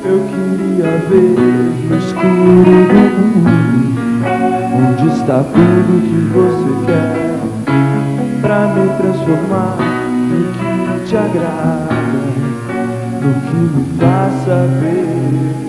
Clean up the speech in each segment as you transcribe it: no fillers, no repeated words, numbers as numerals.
Eu queria ver no escuro do mundo onde está tudo que você quer, pra me transformar no que te agrada, no que me faça ver.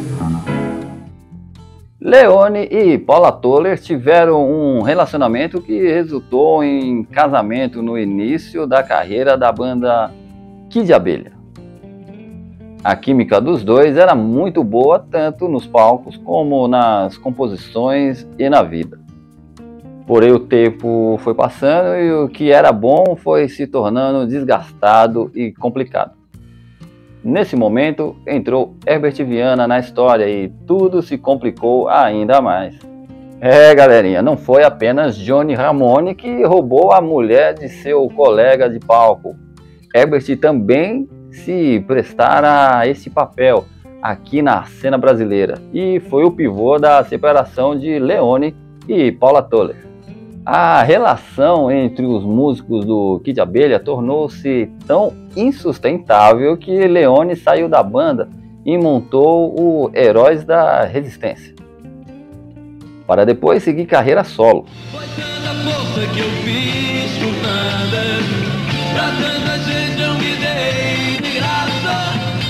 Leone e Paula Toller tiveram um relacionamento que resultou em casamento no início da carreira da banda Kid Abelha. A química dos dois era muito boa tanto nos palcos como nas composições e na vida. Porém o tempo foi passando e o que era bom foi se tornando desgastado e complicado. Nesse momento, entrou Herbert Viana na história e tudo se complicou ainda mais. Galerinha, não foi apenas Johnny Ramone que roubou a mulher de seu colega de palco. Herbert também se prestara a esse papel aqui na cena brasileira e foi o pivô da separação de Leone e Paula Toller. A relação entre os músicos do Kid Abelha tornou-se tão insustentável que Leone saiu da banda e montou o Heróis da Resistência, para depois seguir carreira solo. Foi tanta força que eu fiz por nada, pra tanta gente eu me dei de graça.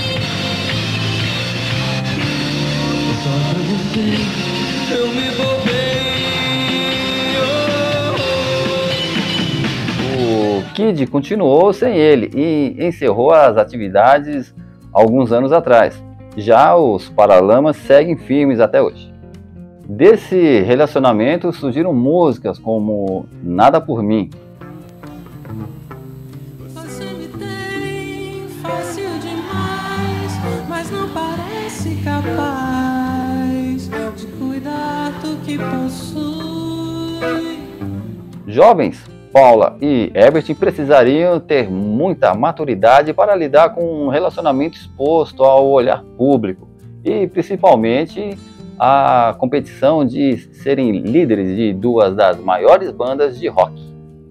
Só pra você eu me poupei. O Kid continuou sem ele e encerrou as atividades alguns anos atrás. Já os Paralamas seguem firmes até hoje. Desse relacionamento surgiram músicas como Nada por Mim. Você me tem fácil demais, mas não parece capaz de cuidar do que possui. Jovens, Paula e Herbert precisariam ter muita maturidade para lidar com um relacionamento exposto ao olhar público e principalmente a competição de serem líderes de duas das maiores bandas de rock.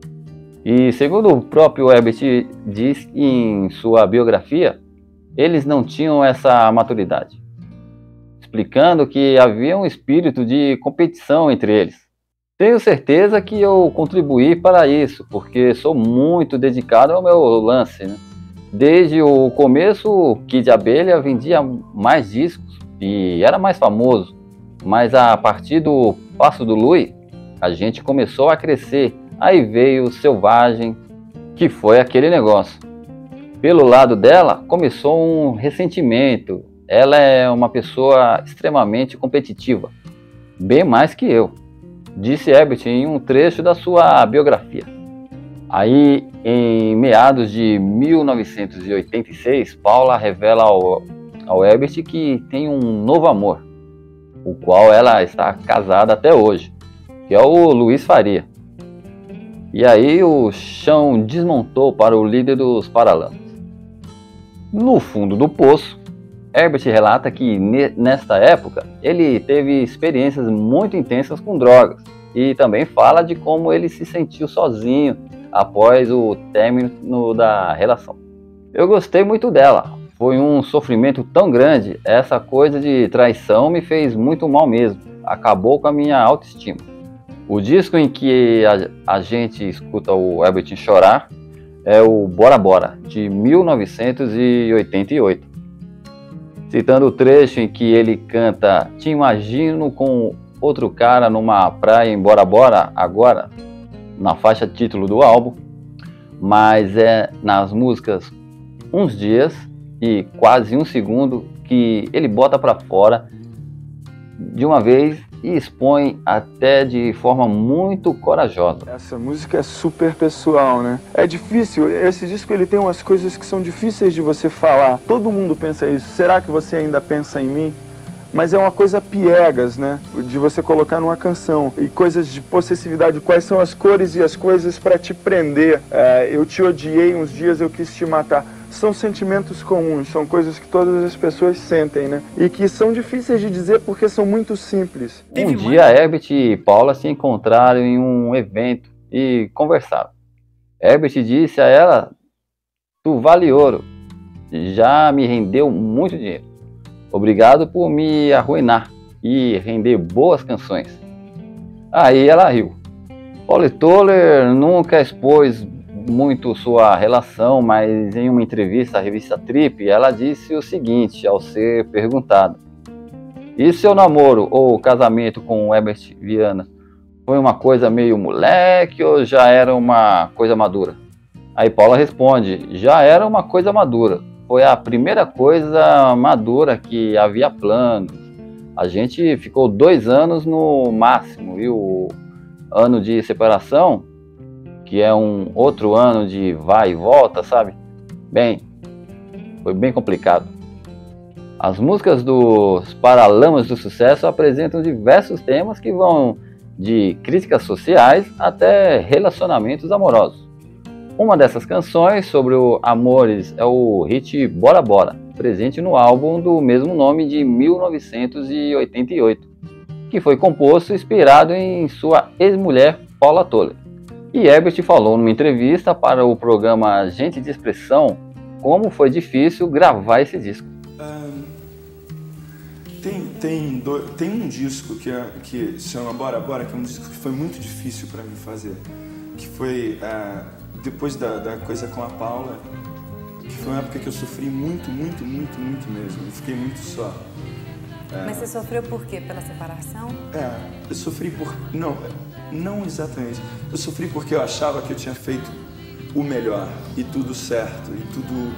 E segundo o próprio Herbert diz em sua biografia, eles não tinham essa maturidade, explicando que havia um espírito de competição entre eles. Tenho certeza que eu contribuí para isso, porque sou muito dedicado ao meu lance, né? Desde o começo, o Kid Abelha vendia mais discos e era mais famoso, mas a partir do Passo do Lui, a gente começou a crescer. Aí veio o Selvagem, que foi aquele negócio. Pelo lado dela, começou um ressentimento. Ela é uma pessoa extremamente competitiva, bem mais que eu, disse Herbert em um trecho da sua biografia. Aí, em meados de 1986, Paula revela ao Herbert que tem um novo amor, o qual ela está casada até hoje, que é o Luiz Faria. E aí o chão desmontou para o líder dos Paralamas. No fundo do poço, Herbert relata que nesta época ele teve experiências muito intensas com drogas e também fala de como ele se sentiu sozinho após o término da relação. Eu gostei muito dela, foi um sofrimento tão grande, essa coisa de traição me fez muito mal mesmo, acabou com a minha autoestima. O disco em que a gente escuta o Herbert chorar é o Bora Bora, de 1988. Citando o trecho em que ele canta Te imagino com outro cara numa praia em Bora Bora agora, na faixa título do álbum, mas é nas músicas Uns Dias e Quase um Segundo que ele bota pra fora de uma vez e expõe até de forma muito corajosa. Essa música é super pessoal, né? É difícil, esse disco ele tem umas coisas que são difíceis de você falar. Todo mundo pensa isso, será que você ainda pensa em mim? Mas é uma coisa piegas, né? De você colocar numa canção. E coisas de possessividade, quais são as cores e as coisas para te prender. Eu te odiei, uns dias eu quis te matar. São sentimentos comuns, são coisas que todas as pessoas sentem, né? E que são difíceis de dizer porque são muito simples. Um dia, Herbert e Paula se encontraram em um evento e conversaram. Herbert disse a ela: "Tu vale ouro, já me rendeu muito dinheiro." Obrigado por me arruinar e render boas canções. Aí ela riu. Paula Toller nunca expôs muito sua relação, mas em uma entrevista à revista Trip, ela disse o seguinte ao ser perguntada: e seu namoro ou casamento com o Herbert Viana foi uma coisa meio moleque ou já era uma coisa madura? Aí Paula responde: já era uma coisa madura. Foi a primeira coisa madura que havia planos. A gente ficou 2 anos no máximo, e o ano de separação, que é um outro ano de vai e volta, sabe? Bem, foi bem complicado. As músicas dos Paralamas do Sucesso apresentam diversos temas que vão de críticas sociais até relacionamentos amorosos. Uma dessas canções sobre o amores é o hit Bora Bora, presente no álbum do mesmo nome de 1988, que foi composto inspirado em sua ex-mulher Paula Toller. E Herbert falou numa entrevista para o programa Gente de Expressão como foi difícil gravar esse disco. Tem um disco que se chama Bora Bora, que é um disco que foi muito difícil para mim fazer, que foi depois da coisa com a Paula, que foi uma época que eu sofri muito mesmo, eu fiquei muito só. Mas você sofreu por quê? Pela separação? Eu sofri por... Não exatamente. Eu sofri porque eu achava que eu tinha feito o melhor e tudo certo, e tudo...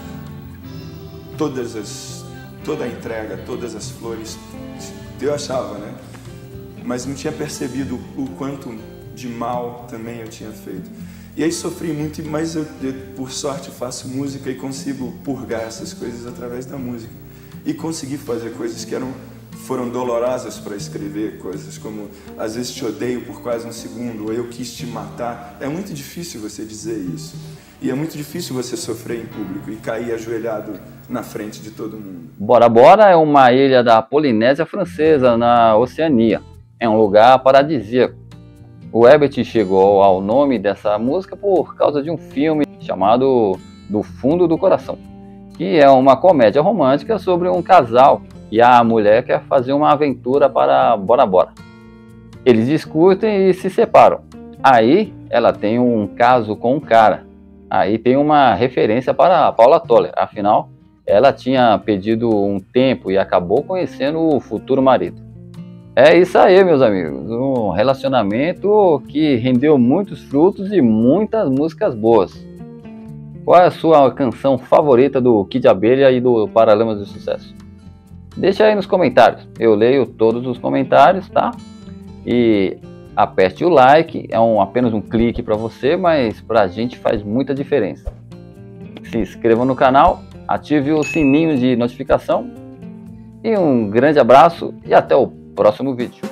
Toda a entrega, todas as flores, eu achava, né? Mas não tinha percebido o quanto de mal também eu tinha feito. E aí sofri muito, mas eu por sorte faço música e consigo purgar essas coisas através da música. E consegui fazer coisas que foram dolorosas para escrever, coisas como às vezes te odeio por quase um segundo, ou eu quis te matar. É muito difícil você dizer isso. E é muito difícil você sofrer em público e cair ajoelhado na frente de todo mundo. Bora Bora é uma ilha da Polinésia Francesa, na Oceania. É um lugar paradisíaco. O Herbert chegou ao nome dessa música por causa de um filme chamado Do Fundo do Coração, que é uma comédia romântica sobre um casal e a mulher quer fazer uma aventura para Bora Bora. Eles discutem e se separam. Aí ela tem um caso com um cara. Aí tem uma referência para a Paula Toller, afinal ela tinha pedido um tempo e acabou conhecendo o futuro marido. É isso aí, meus amigos, um relacionamento que rendeu muitos frutos e muitas músicas boas. Qual é a sua canção favorita do Kid Abelha e do Paralamas do Sucesso? Deixa aí nos comentários, eu leio todos os comentários, tá? E aperte o like, é apenas um clique para você, mas pra gente faz muita diferença. Se inscreva no canal, ative o sininho de notificação e um grande abraço e até o próximo vídeo.